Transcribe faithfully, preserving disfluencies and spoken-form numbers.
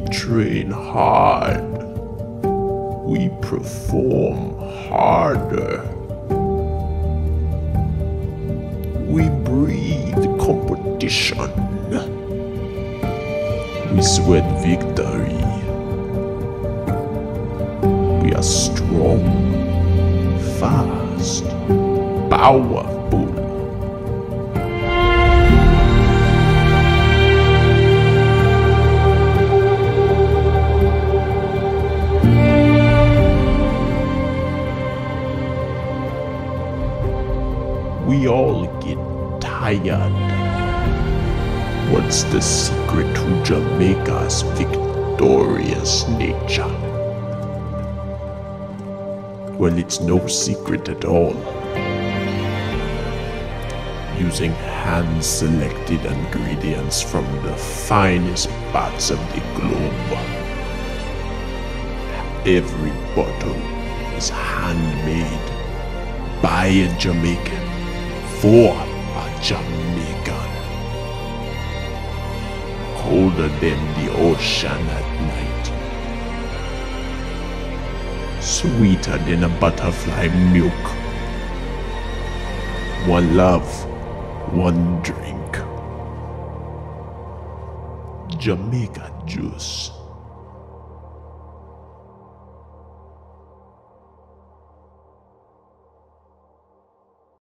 train hard. We perform harder. We breathe competition. We sweat victory. We are strong, fast, powerful. We all get tired. What's the secret to Jamaica's victorious nature? Well, it's no secret at all. Using hand-selected ingredients from the finest parts of the globe. Every bottle is handmade by a Jamaican for a Jamaican. Colder than the ocean at night. Sweeter than a butterfly milk. One love, one drink. Jamaica juice.